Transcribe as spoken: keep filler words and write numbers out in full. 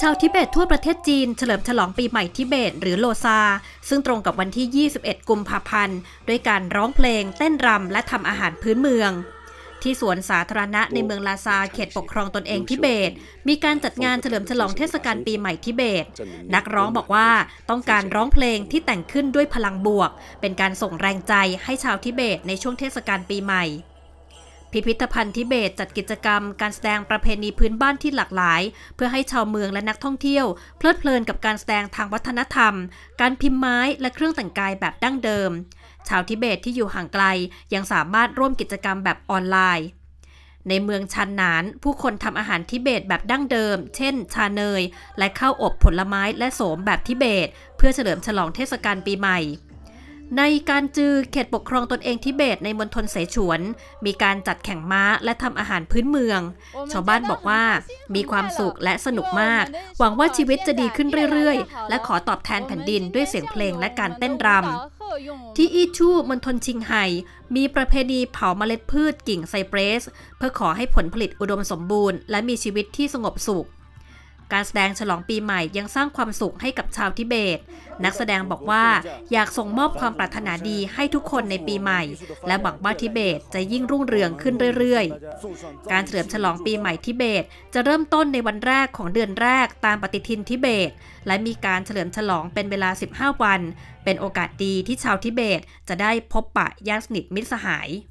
ชาวทิเบตทั่วประเทศจีนเฉลิมฉลองปีใหม่ทิเบตหรือโลซาซึ่งตรงกับวันที่ ยี่สิบเอ็ด กุมภาพันธ์ด้วยการร้องเพลงเต้นรำและทำอาหารพื้นเมืองที่สวนสาธารณะในเมืองลาซาเขตปกครองตนเองทิเบตมีการจัดงานเฉลิมฉลองเทศกาลปีใหม่ทิเบตนักร้องบอกว่าต้องการร้องเพลงที่แต่งขึ้นด้วยพลังบวกเป็นการส่งแรงใจให้ชาวทิเบตในช่วงเทศกาลปีใหม่พิพิธภัณฑ์ทิเบตจัดกิจกรรมการแสดงประเพณีพื้นบ้านที่หลากหลายเพื่อให้ชาวเมืองและนักท่องเที่ยวเพลิดเพลินกับการแสดงทางวัฒนธรรมการพิมพ์ไม้และเครื่องแต่งกายแบบดั้งเดิมชาวทิเบตที่อยู่ห่างไกลยังสามารถร่วมกิจกรรมแบบออนไลน์ในเมืองชันหนานผู้คนทำอาหารทิเบตแบบดั้งเดิมเช่นชาเนยและข้าวอบผลไม้และโสมแบบทิเบตเพื่อเฉลิมฉลองเทศกาลปีใหม่ในการจือเขตปกครองตนเองทิเบตในมณฑลเสฉวนมีการจัดแข่งม้าและทำอาหารพื้นเมืองชาวบ้านบอกว่ามีความสุขและสนุกมากหวังว่าชีวิตจะดีขึ้นเรื่อยๆและขอตอบแทนแผ่นดินด้วยเสียงเพลงและการเต้นรำที่อีชูมณฑลชิงไห่มีประเพณีเผาเมล็ดพืชกิ่งไซเปรสเพื่อขอให้ผลผลิตอุดมสมบูรณ์และมีชีวิตที่สงบสุขการแสดงฉลองปีใหม่ยังสร้างความสุขให้กับชาวทิเบตนักแสดงบอกว่าอยากส่งมอบความปรารถนาดีให้ทุกคนในปีใหม่และหวังว่าทิเบตจะยิ่งรุ่งเรืองขึ้นเรื่อยๆการเฉลิมฉลองปีใหม่ทิเบตจะเริ่มต้นในวันแรกของเดือนแรกตามปฏิทินทิเบตและมีการเฉลิมฉลองเป็นเวลาสิบห้าวันเป็นโอกาสดีที่ชาวทิเบตจะได้พบปะญาติสนิทมิตรสหาย